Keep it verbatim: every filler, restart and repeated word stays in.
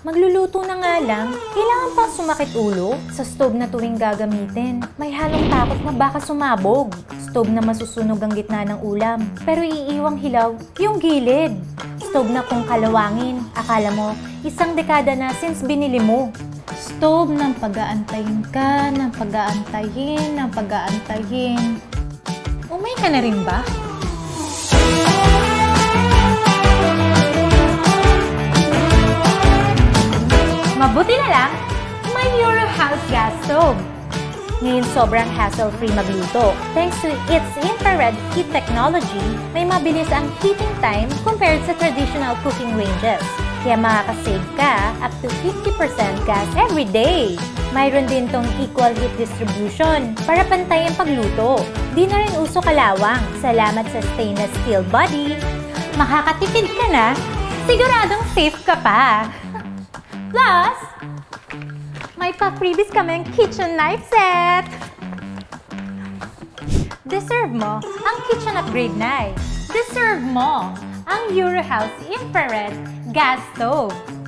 Magluluto na nga lang, kailangan pang sumakit ulo sa stove na tuwing gagamitin. May halong takot na baka sumabog. Stove na masusunog ang gitna ng ulam, pero iiwang hilaw yung gilid. Stove na kung kalawangin, akala mo isang dekada na since binili mo. Stove ng pag-aantayin ka, ng pag-aantayin, ng pag-aantayin. Umay ka na rin ba? Mabuti na lang, may Eurohauz Gas Stove. Ngayon sobrang hassle-free magluto. Thanks to its infrared heat technology, may mabilis ang heating time compared sa traditional cooking ranges. Kaya makakasave ka up to fifty percent gas every day. Mayroon din tong equal heat distribution para pantay ang pagluto. Di na rin uso kalawang. Salamat sa stainless steel body. Makakatipid ka na, siguradong safe ka pa. Plus, may pa-freebies kaming kitchen knife set! Deserve mo ang kitchen upgrade knife. Deserve mo ang Eurohauz Infrared Gas Stove.